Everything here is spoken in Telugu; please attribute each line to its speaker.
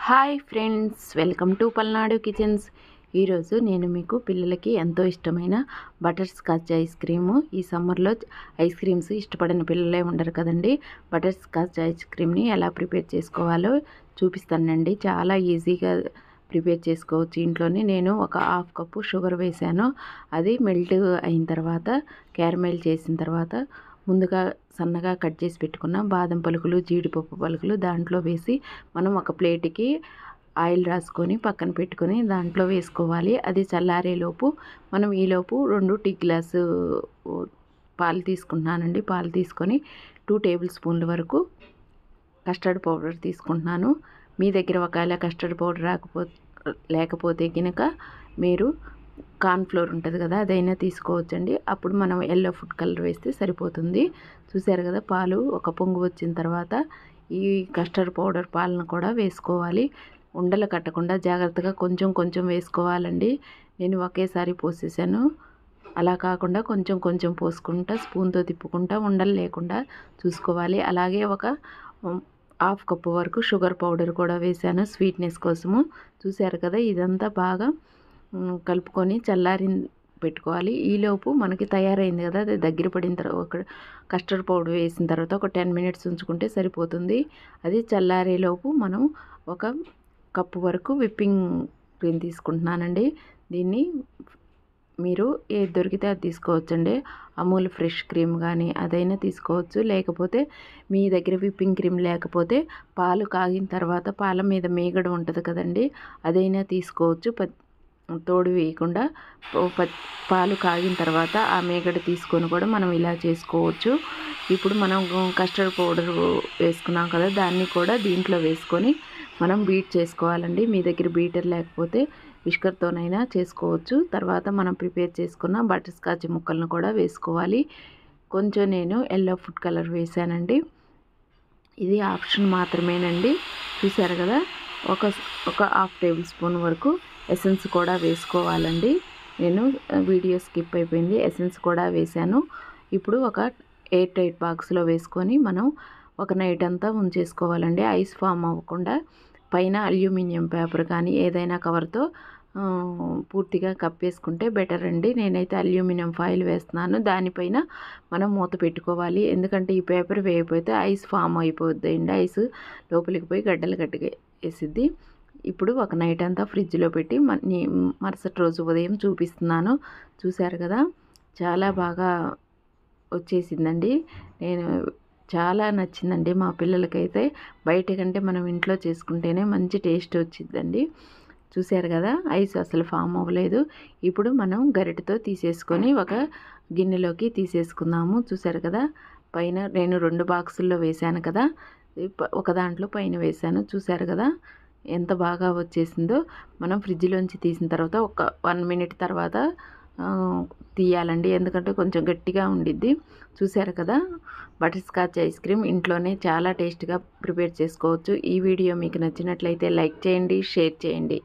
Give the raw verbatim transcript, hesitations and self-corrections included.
Speaker 1: Hi friends, welcome to Palnadu kitchens. ఈరోజు నేను మీకు పిల్లలకి ఎంతో ఇష్టమైన బటర్ స్కాచ్ ఐస్ క్రీము, ఈ సమ్మర్లో ఐస్ క్రీమ్స్ ఇష్టపడిన పిల్లలే ఉండరు కదండి. బటర్ స్కాచ్ ఐస్ క్రీమ్ని ఎలా ప్రిపేర్ చేసుకోవాలో చూపిస్తానండి. చాలా ఈజీగా ప్రిపేర్ చేసుకోవచ్చు ఇంట్లోనే. నేను ఒక హాఫ్ కప్పు షుగర్ వేసాను. అది మెల్ట్ అయిన తర్వాత క్యారమెల్ చేసిన తర్వాత ముందుగా సన్నగా కట్ చేసి పెట్టుకున్న బాదం పలుకులు, జీడిపప్పు పలుకులు దాంట్లో వేసి మనం ఒక ప్లేట్కి ఆయిల్ రాసుకొని పక్కన పెట్టుకొని దాంట్లో వేసుకోవాలి. అది చల్లారేలోపు మనం ఈలోపు రెండు టీ గ్లాసు పాలు తీసుకుంటున్నానండి. పాలు తీసుకొని టూ టేబుల్ స్పూన్ల వరకు కస్టర్డ్ పౌడర్ తీసుకుంటున్నాను. మీ దగ్గర ఒకవేళ కస్టర్డ్ పౌడర్ రాకపోతే లేకపోతే కనుక మీరు కార్న్ఫ్లోర్ ఉంటుంది కదా, అదైనా తీసుకోవచ్చండి. అప్పుడు మనం ఎల్లో ఫుడ్ కలర్ వేస్తే సరిపోతుంది. చూసారు కదా, పాలు ఒక పొంగు వచ్చిన తర్వాత ఈ కస్టర్డ్ పౌడర్ పాలను కూడా వేసుకోవాలి. ఉండలు కట్టకుండా జాగ్రత్తగా కొంచెం కొంచెం వేసుకోవాలండి. నేను ఒకేసారి పోసేసాను. అలా కాకుండా కొంచెం కొంచెం పోసుకుంటా స్పూన్తో తిప్పుకుంటా ఉండలు లేకుండా చూసుకోవాలి. అలాగే ఒక హాఫ్ కప్పు వరకు షుగర్ పౌడర్ కూడా వేసాను స్వీట్నెస్ కోసము. చూసారు కదా, ఇదంతా బాగా కలుపుకొని చల్లారి పెట్టుకోవాలి. ఈలోపు మనకి తయారైంది కదా, అది దగ్గర పడిన తర్వాత ఒక కస్టర్డ్ పౌడర్ వేసిన తర్వాత ఒక టెన్ మినిట్స్ ఉంచుకుంటే సరిపోతుంది. అది చల్లారేలోపు మనం ఒక కప్పు వరకు విప్పింగ్ క్రీమ్ తీసుకుంటున్నానండి. దీన్ని మీరు ఏది దొరికితే అది తీసుకోవచ్చండి. అమూల్ ఫ్రెష్ క్రీమ్ కానీ అదైనా తీసుకోవచ్చు. లేకపోతే మీ దగ్గర విప్పింగ్ క్రీమ్ లేకపోతే పాలు కాగిన తర్వాత పాల మీద మీగడ ఉంటుంది కదండి, అదైనా తీసుకోవచ్చు. తోడు వేయకుండా పాలు కాగిన తర్వాత ఆ మీగడ తీసుకొని కూడా మనం ఇలా చేసుకోవచ్చు. ఇప్పుడు మనం కస్టర్డ్ పౌడర్ వేసుకున్నాం కదా, దాన్ని కూడా దీంట్లో వేసుకొని మనం బీట్ చేసుకోవాలండి. మీ దగ్గర బీటర్ లేకపోతే విస్కర్తోనైనా చేసుకోవచ్చు. తర్వాత మనం ప్రిపేర్ చేసుకున్న బటర్ స్కాచ్ ముక్కలను కూడా వేసుకోవాలి. కొంచెం నేను ఎల్లో ఫుడ్ కలర్ వేసానండి. ఇది ఆప్షన్ మాత్రమేనండి. చూసారు కదా, ఒక ఒక హాఫ్ టేబుల్ స్పూన్ వరకు ఎసెన్స్ కూడా వేసుకోవాలండి. నేను వీడియో స్కిప్ అయిపోయింది, ఎసెన్స్ కూడా వేసాను. ఇప్పుడు ఒక ఎయిర్ టైట్ బాక్స్లో వేసుకొని మనం ఒక నైట్ అంతా ఉంచేసుకోవాలండి. ఐస్ ఫామ్ అవ్వకుండా పైన అల్యూమినియం పేపర్ కానీ ఏదైనా కవర్తో పూర్తిగా కప్పేసుకుంటే బెటర్ అండి. నేనైతే అల్యూమినియం ఫాయిల్ వేస్తున్నాను. దానిపైన మనం మూత పెట్టుకోవాలి. ఎందుకంటే ఈ పేపర్ వేయకపోతే ఐస్ ఫామ్ అయిపోద్ది అండి. ఐస్ లోపలికి పోయి గడ్డలు గట్టిగా వేసిద్ది. ఇప్పుడు ఒక నైట్ అంతా ఫ్రిడ్జ్లో పెట్టి మరుసటి రోజు ఉదయం చూపిస్తున్నాను. చూశారు కదా, చాలా బాగా వచ్చేసిందండి. నేను చాలా నచ్చిందండి మా పిల్లలకైతే. బయట కంటే మనం ఇంట్లో చేసుకుంటేనే మంచి టేస్ట్ వచ్చిందండి. చూశారు కదా, ఐస్ అసలు ఫామ్ అవ్వలేదు. ఇప్పుడు మనం గరిటెతో తీసేసుకొని ఒక గిన్నెలోకి తీసేసుకుందాము. చూశారు కదా, పైన నేను రెండు బాక్సుల్లో వేశాను కదా, ఒక దాంట్లో పైన వేశాను. చూశారు కదా ఎంత బాగా వచ్చేసిందో. మనం ఫ్రిడ్జ్లోంచి తీసిన తర్వాత ఒక వన్ మినిట్ తర్వాత తీయాలండి, ఎందుకంటే కొంచెం గట్టిగా ఉండిద్ది. చూశారు కదా, బటర్ స్కాచ్ ఐస్ క్రీమ్ ఇంట్లోనే చాలా టేస్ట్గా ప్రిపేర్ చేసుకోవచ్చు. ఈ వీడియో మీకు నచ్చినట్లయితే లైక్ చేయండి, షేర్ చేయండి.